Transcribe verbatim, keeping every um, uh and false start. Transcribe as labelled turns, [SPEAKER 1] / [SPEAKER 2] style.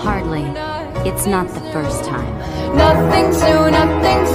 [SPEAKER 1] Hardly. It's not the first time.
[SPEAKER 2] Nothing's new, nothing's